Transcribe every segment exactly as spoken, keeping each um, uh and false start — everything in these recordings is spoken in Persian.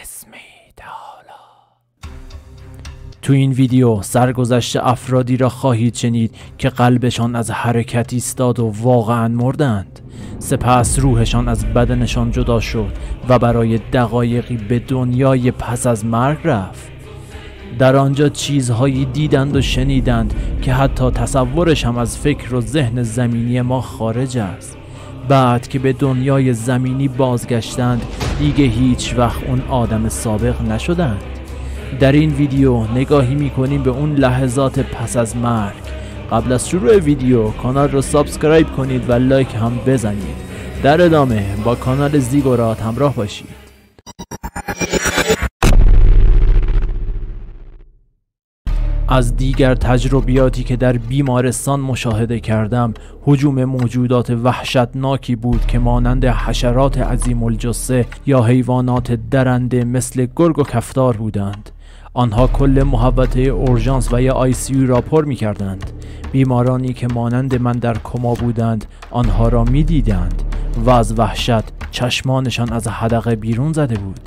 اسمی تعالی. تو این ویدیو سرگذشت افرادی را خواهید شنید که قلبشان از حرکت ایستاد و واقعا مردند. سپس روحشان از بدنشان جدا شد و برای دقایقی به دنیای پس از مرگ رفت. در آنجا چیزهایی دیدند و شنیدند که حتی تصورش هم از فکر و ذهن زمینی ما خارج است. بعد که به دنیای زمینی بازگشتند دیگه هیچ وقت اون آدم سابق نشدند. در این ویدیو نگاهی میکنیم به اون لحظات پس از مرگ. قبل از شروع ویدیو کانال رو سابسکرایب کنید و لایک هم بزنید. در ادامه با کانال زیگورات همراه باشید. از دیگر تجربیاتی که در بیمارستان مشاهده کردم، هجوم موجودات وحشتناکی بود که مانند حشرات عظیم الجثه یا حیوانات درنده مثل گرگ و کفتار بودند. آنها کل محوطه اورژانس و یا آی سی یو را پر می کردند. بیمارانی که مانند من در کما بودند آنها را می دیدند و از وحشت چشمانشان از حدقه بیرون زده بود.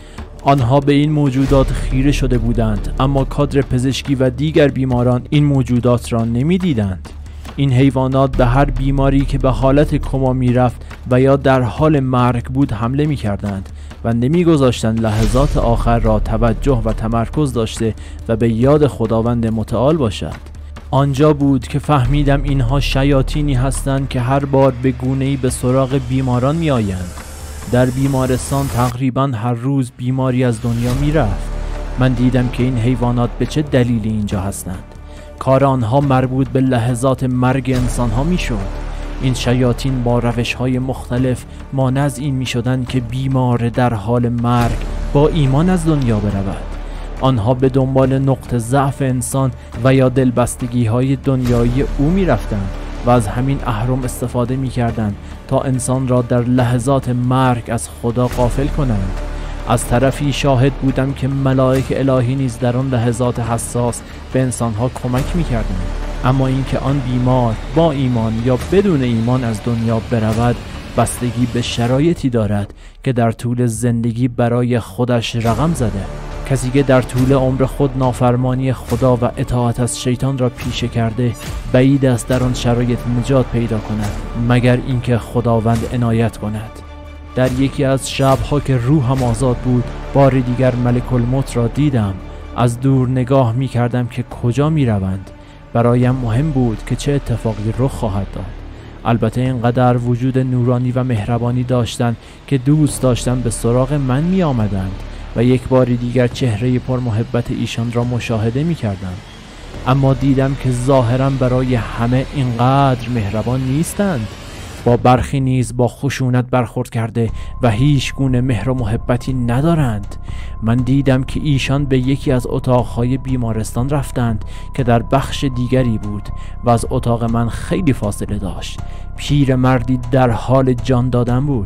آنها به این موجودات خیره شده بودند، اما کادر پزشکی و دیگر بیماران این موجودات را نمی دیدند. این حیوانات به هر بیماری که به حالت کما می رفت و یا در حال مرگ بود حمله می کردند و نمی گذاشتند لحظات آخر را توجه و تمرکز داشته و به یاد خداوند متعال باشد. آنجا بود که فهمیدم اینها شیاطینی هستند که هر بار به گونه‌ای به سراغ بیماران می آیند. در بیمارستان تقریبا هر روز بیماری از دنیا می رفت. من دیدم که این حیوانات به چه دلیلی اینجا هستند. کار آنها مربوط به لحظات مرگ انسان ها می شد. این شیاطین با روش های مختلف مانع از این می شدند که بیمار در حال مرگ با ایمان از دنیا برود. آنها به دنبال نقطه ضعف انسان و یا دلبستگی های دنیایی او می رفتند و از همین اهرم استفاده می کردند تا انسان را در لحظات مرگ از خدا غافل کنند. از طرفی شاهد بودم که ملائک الهی نیز در آن لحظات حساس به انسانها کمک می کردند. اما اینکه آن بیمار با ایمان یا بدون ایمان از دنیا برود بستگی به شرایطی دارد که در طول زندگی برای خودش رقم زده. کسی که در طول عمر خود نافرمانی خدا و اطاعت از شیطان را پیشه کرده بعید است در آن شرایط نجات پیدا کند مگر اینکه خداوند عنایت کند. در یکی از شب‌ها که روحم آزاد بود بار دیگر ملک الموت را دیدم. از دور نگاه می کردم که کجا می روند. برایم مهم بود که چه اتفاقی رخ خواهد داد. البته اینقدر وجود نورانی و مهربانی داشتند که دوست داشتن به سراغ من می آمدند و یک بار دیگر چهره پر محبت ایشان را مشاهده می کردم. اما دیدم که ظاهرا برای همه اینقدر مهربان نیستند. با برخی نیز با خشونت برخورد کرده و هیچ گونه مهر و محبتی ندارند. من دیدم که ایشان به یکی از اتاقهای بیمارستان رفتند که در بخش دیگری بود و از اتاق من خیلی فاصله داشت. پیر مردی در حال جان دادن بود.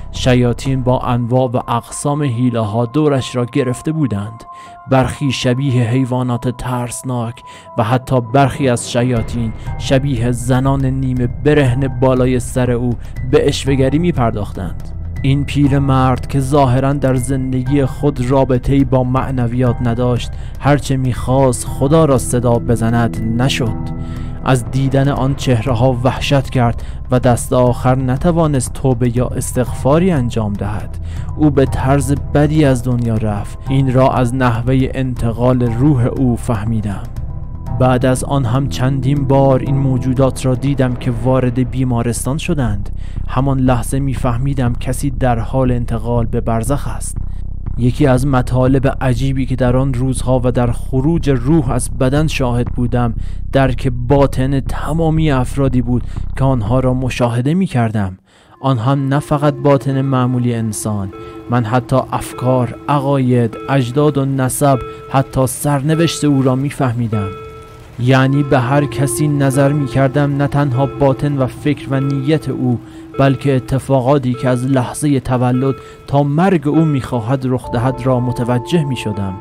شیاطین با انواع و اقسام حیله ها دورش را گرفته بودند. برخی شبیه حیوانات ترسناک و حتی برخی از شیاطین شبیه زنان نیمه برهنه بالای سر او به عشوه‌گری می پرداختند. این پیر مرد که ظاهرا در زندگی خود رابطه‌ای با معنویات نداشت هرچه می‌خواست خدا را صدا بزند نشد. از دیدن آن چهره ها وحشت کرد و دست آخر نتوانست توبه یا استغفاری انجام دهد. او به طرز بدی از دنیا رفت. این را از نحوه انتقال روح او فهمیدم. بعد از آن هم چندین بار این موجودات را دیدم که وارد بیمارستان شدند. همان لحظه میفهمیدم کسی در حال انتقال به برزخ است. یکی از مطالب عجیبی که در آن روزها و در خروج روح از بدن شاهد بودم درک باطن تمامی افرادی بود که آنها را مشاهده می کردم. آن هم نه فقط باطن معمولی انسان. من حتی افکار، عقاید، اجداد و نسب، حتی سرنوشت او را می فهمیدم. یعنی به هر کسی نظر می کردم نه تنها باطن و فکر و نیت او بلکه اتفاقاتی که از لحظه تولد تا مرگ او می‌خواهد رخ دهد را متوجه می‌شدم.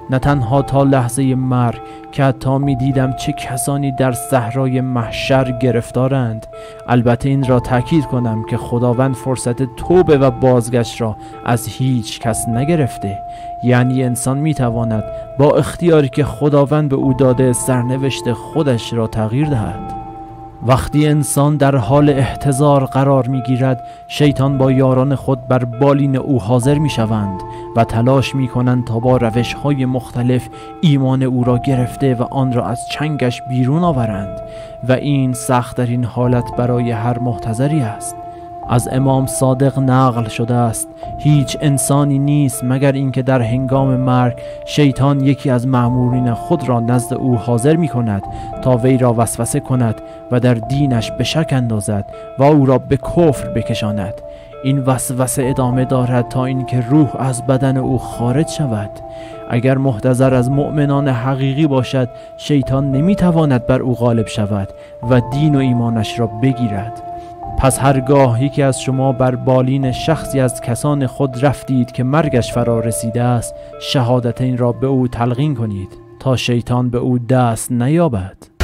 نه تنها تا لحظه مرگ که حتی می دیدم چه کسانی در صحرای محشر گرفتارند. البته این را تأکید کنم که خداوند فرصت توبه و بازگشت را از هیچ کس نگرفته، یعنی انسان می تواند با اختیاری که خداوند به او داده سرنوشت خودش را تغییر دهد. وقتی انسان در حال احتضار قرار می گیرد، شیطان با یاران خود بر بالین او حاضر می شوند و تلاش می کنند تا با روش های مختلف ایمان او را گرفته و آن را از چنگش بیرون آورند و این سخت‌ترین حالت برای هر محتضری است. از امام صادق نقل شده است هیچ انسانی نیست مگر اینکه در هنگام مرگ شیطان یکی از مأمورین خود را نزد او حاضر می کند تا وی را وسوسه کند و در دینش به شک اندازد و او را به کفر بکشاند. این وسوسه ادامه دارد تا اینکه روح از بدن او خارج شود. اگر محتضر از مؤمنان حقیقی باشد، شیطان نمیتواند بر او غالب شود و دین و ایمانش را بگیرد. پس هرگاه یکی از شما بر بالین شخصی از کسان خود رفتید که مرگش فرا رسیده است، شهادتین را به او تلقین کنید تا شیطان به او دست نیابد.